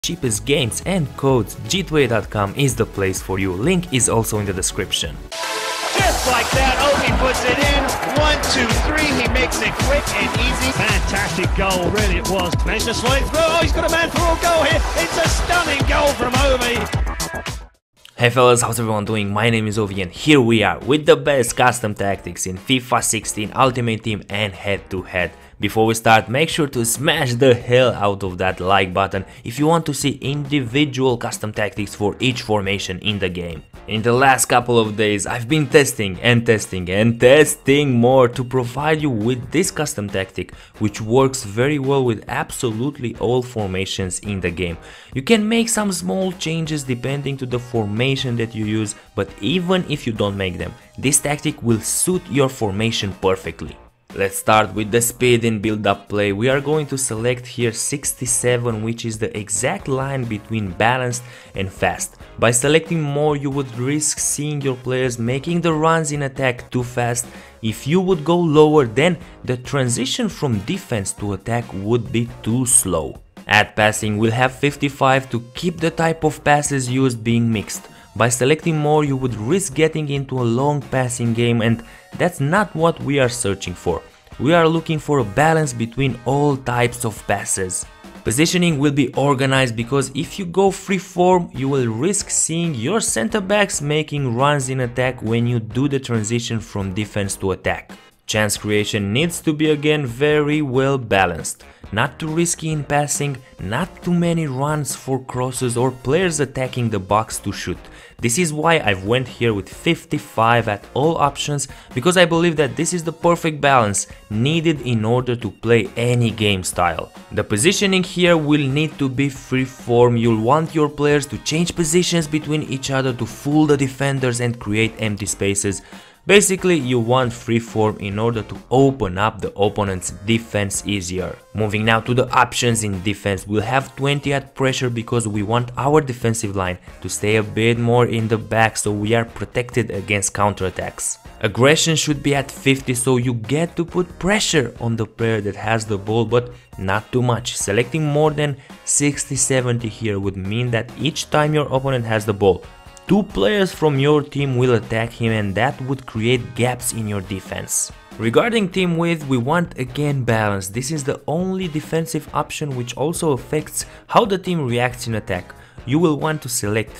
cheapest games and codes, G2A.com is the place for you. Link is also in the description. Just like that, Ovi puts it in. 1, 2, 3. He makes it quick and easy. Fantastic goal, really it was. Managed to slide through. Oh, he's got a man for a goal here. It's a stunning goal from Ovi. Hey fellas, how's everyone doing? My name is Ovi and here we are with the best custom tactics in FIFA 16 Ultimate Team and head-to-head. Before we start, make sure to smash the hell out of that like button if you want to see individual custom tactics for each formation in the game. In the last couple of days, I've been testing more to provide you with this custom tactic, which works very well with absolutely all formations in the game. You can make some small changes depending to the formation that you use, but even if you don't make them, this tactic will suit your formation perfectly. Let's start with the speed in build-up play. We are going to select here 67, which is the exact line between balanced and fast. By selecting more, you would risk seeing your players making the runs in attack too fast. If you would go lower, then the transition from defense to attack would be too slow. At passing, we'll have 55 to keep the type of passes used being mixed. By selecting more, you would risk getting into a long passing game, and that's not what we are searching for. We are looking for a balance between all types of passes. Positioning will be organized because if you go freeform, you will risk seeing your center backs making runs in attack when you do the transition from defense to attack. Chance creation needs to be again very well balanced. Not too risky in passing, not too many runs for crosses or players attacking the box to shoot. This is why I've went here with 55 at all options, because I believe that this is the perfect balance needed in order to play any game style. The positioning here will need to be freeform. You'll want your players to change positions between each other to fool the defenders and create empty spaces. Basically, you want freeform in order to open up the opponent's defense easier. Moving now to the options in defense, we'll have 20 at pressure because we want our defensive line to stay a bit more in the back so we are protected against counterattacks. Aggression should be at 50 so you get to put pressure on the player that has the ball, but not too much. Selecting more than 60-70 here would mean that each time your opponent has the ball, two players from your team will attack him, and that would create gaps in your defense. Regarding team width, we want again balance. This is the only defensive option which also affects how the team reacts in attack. You will want to select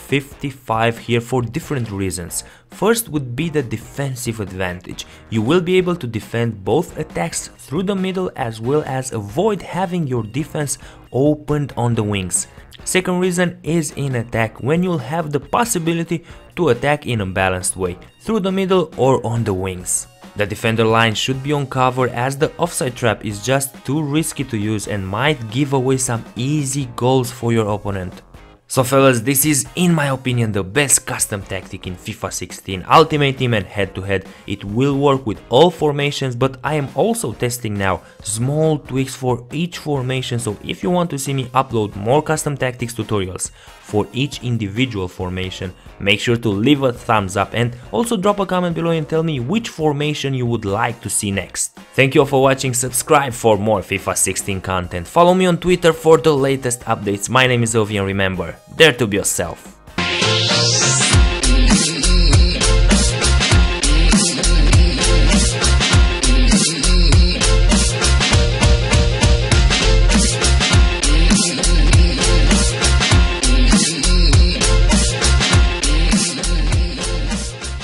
55 here for different reasons. First would be the defensive advantage. You will be able to defend both attacks through the middle as well as avoid having your defense opened on the wings. Second reason is in attack, when you'll have the possibility to attack in a balanced way, through the middle or on the wings. The defender line should be on cover as the offside trap is just too risky to use and might give away some easy goals for your opponent. So fellas, this is in my opinion the best custom tactic in FIFA 16 Ultimate Team and head-to-head. It will work with all formations, but I am also testing now small tweaks for each formation, so if you want to see me upload more custom tactics tutorials for each individual formation, make sure to leave a thumbs up and also drop a comment below and tell me which formation you would like to see next. Thank you all for watching, subscribe for more FIFA 16 content, follow me on Twitter for the latest updates. My name is Ovi and remember, dare to be yourself.